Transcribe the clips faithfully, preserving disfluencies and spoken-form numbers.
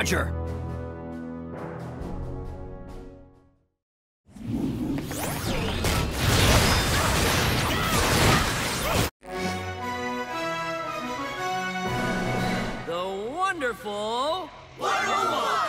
Roger! The wonderful... one oh one!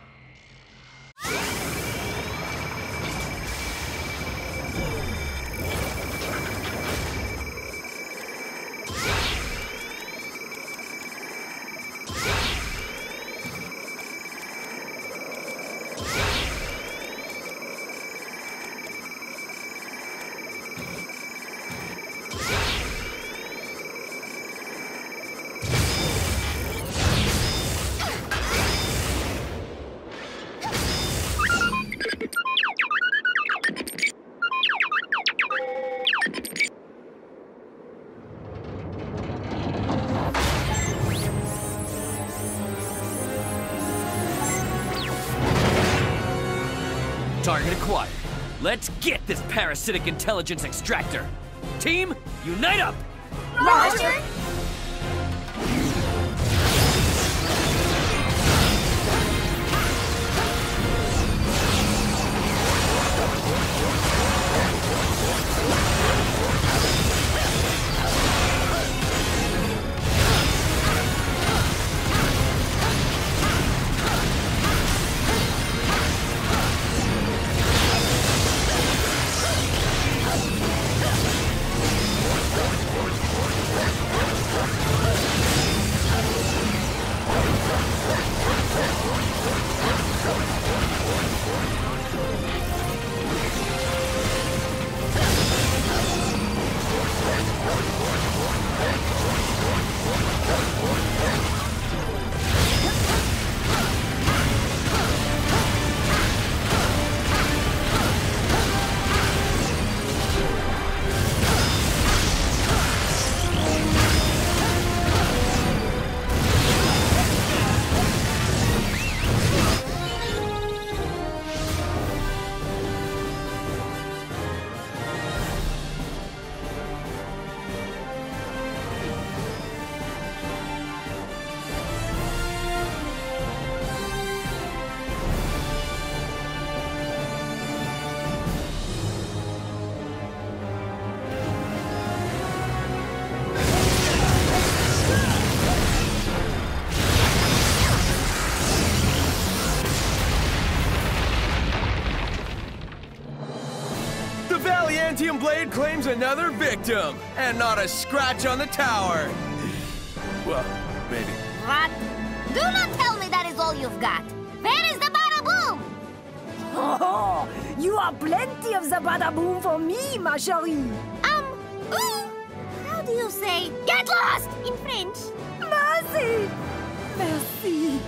Target acquired. Let's get this parasitic intelligence extractor. Team, unite up! Roger! Valiantium Blade claims another victim, and not a scratch on the tower. Well, maybe. What? Do not tell me that is all you've got. Where is the bada boom? Oh, you are plenty of the bada boom for me, ma chérie. Um, ooh. How do you say get lost in French? Merci. Merci.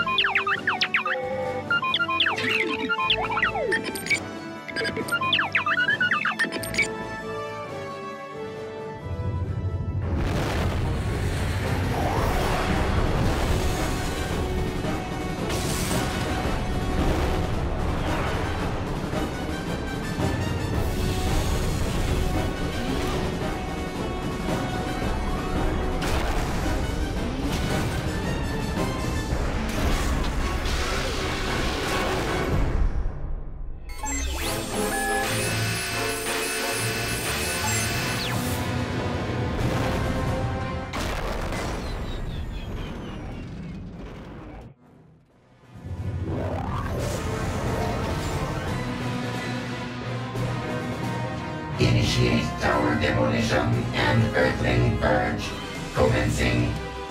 Initiate tower demolition and earthling purge. Commencing.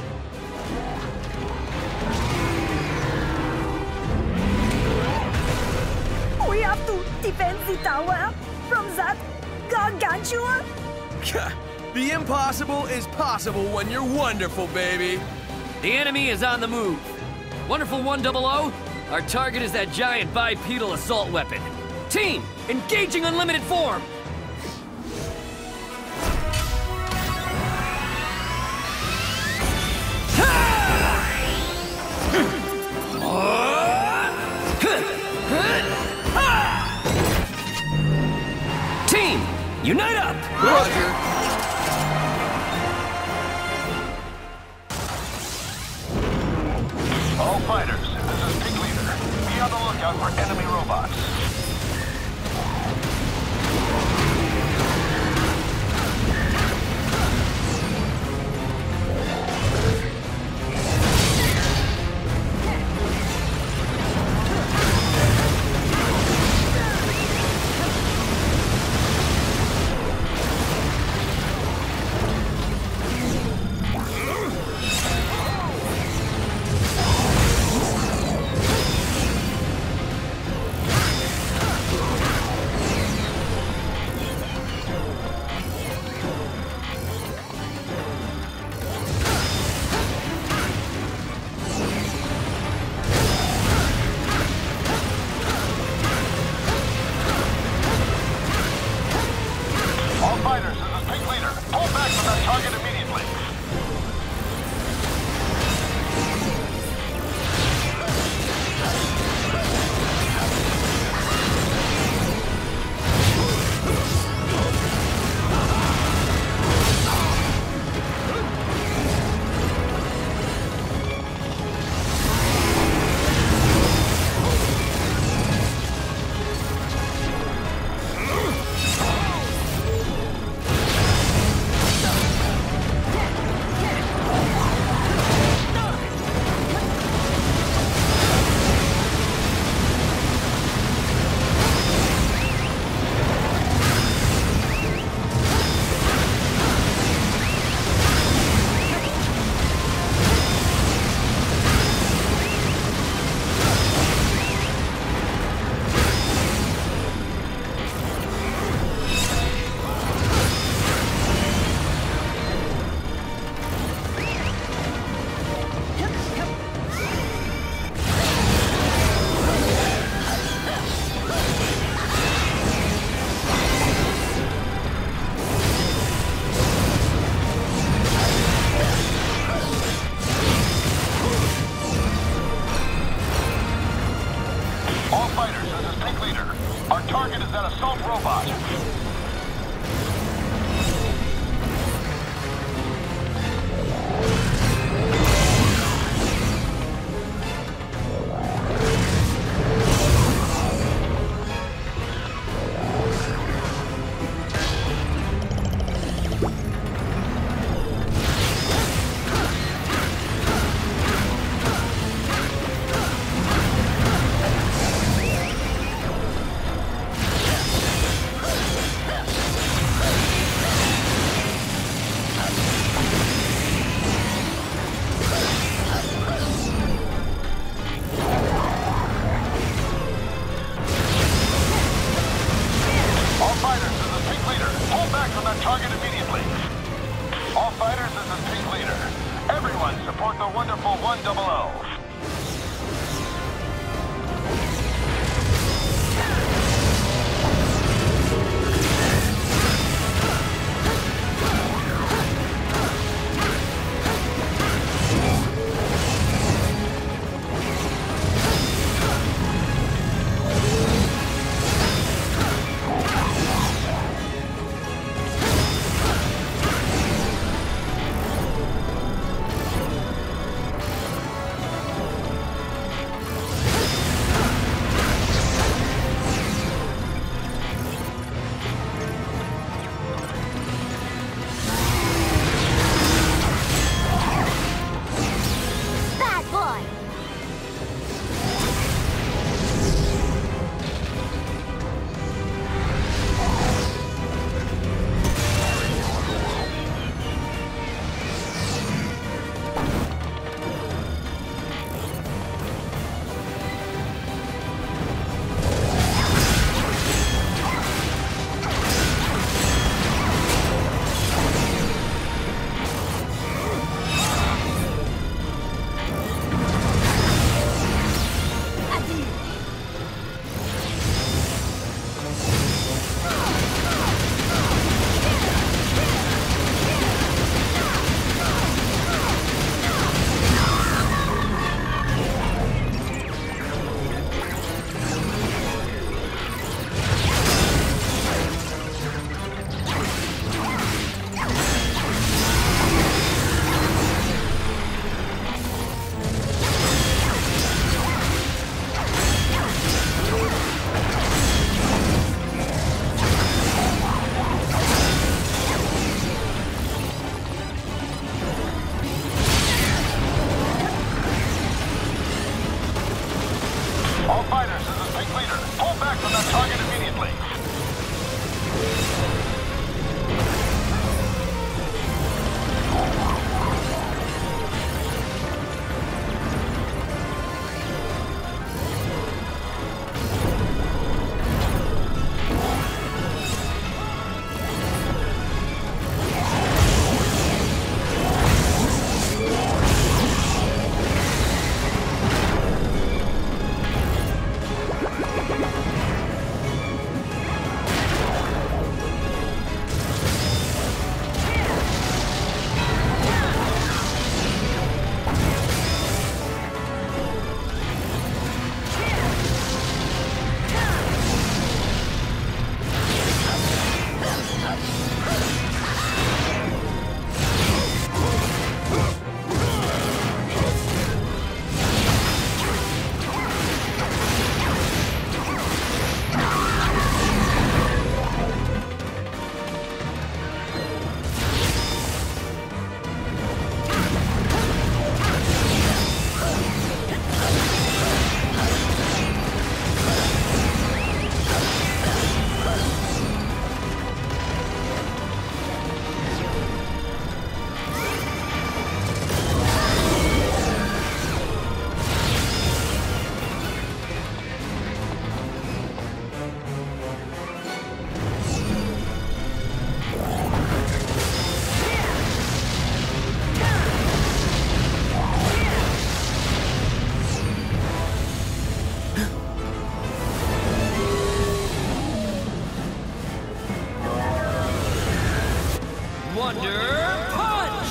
We have to defend the tower from that gargantua. The impossible is possible when you're wonderful, baby. The enemy is on the move. Wonderful one double O, our target is that giant bipedal assault weapon. Team, engaging unlimited form. Team, unite up! Roger. All fighters, out for enemy robots. Wonder Punch!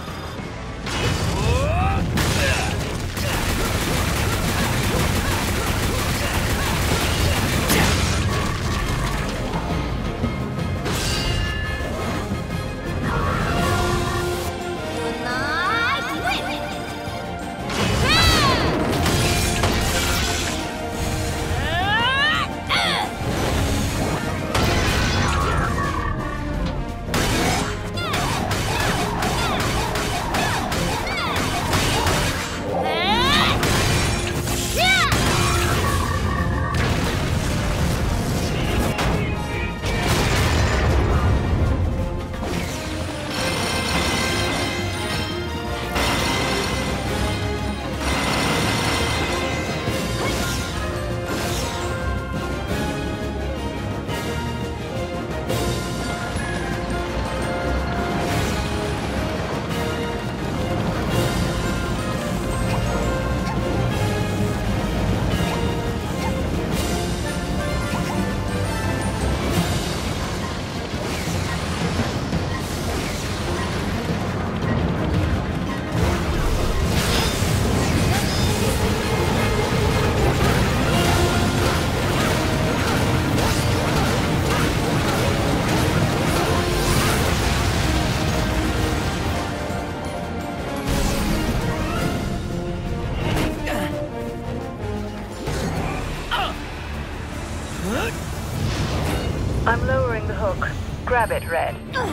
I'm lowering the hook. Grab it, Red.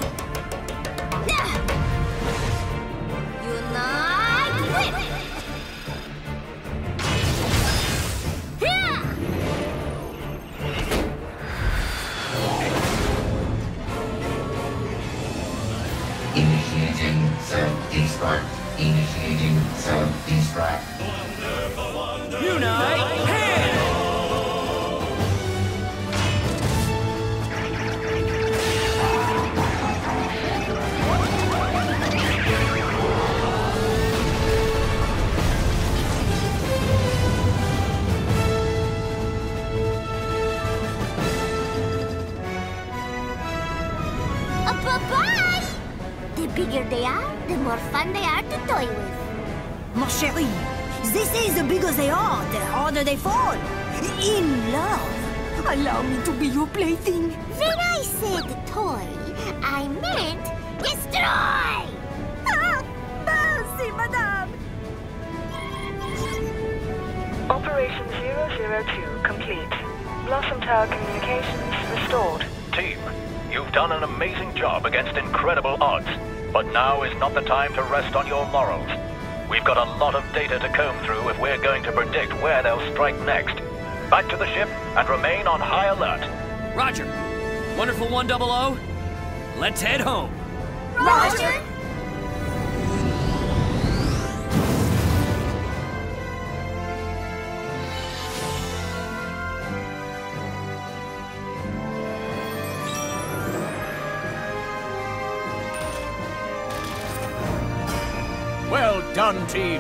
Initiating self-destruct. Initiating self-destruct. Unite! Hand! Bye-bye! The bigger they are, the more fun they are to toy with. Ma chérie, they say the bigger they are, the harder they fall. In love. Allow me to be your plaything. When I said toy, I meant destroy! Ah, merci, madame. Operation zero zero two complete. Blossom Tower communications restored. Team, you've done an amazing job against incredible odds, but now is not the time to rest on your laurels. We've got a lot of data to comb through if we're going to predict where they'll strike next. Back to the ship and remain on high alert. Roger. Wonderful one double O. Let's head home. Roger! Well done, team.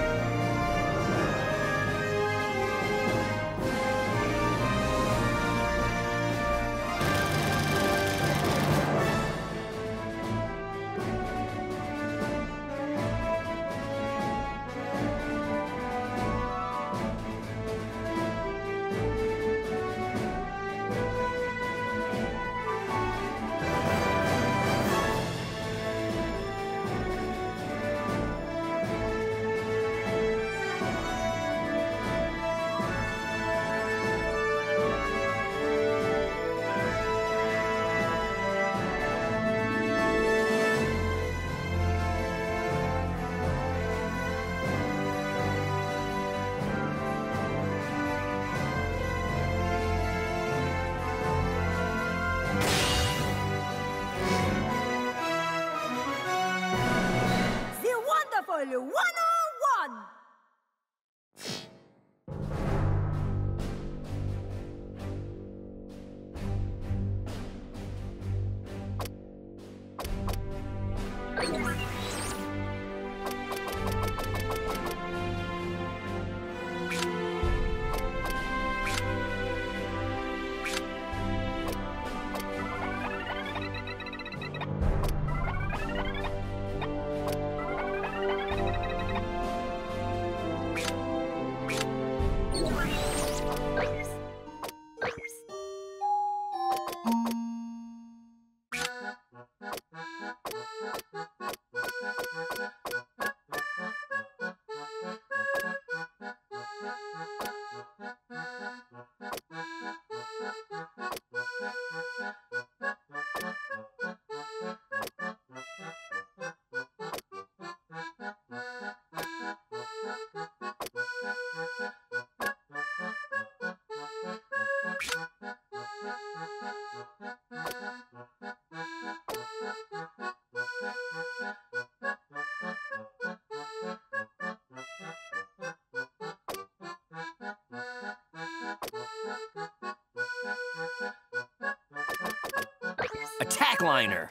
one oh one! attack liner.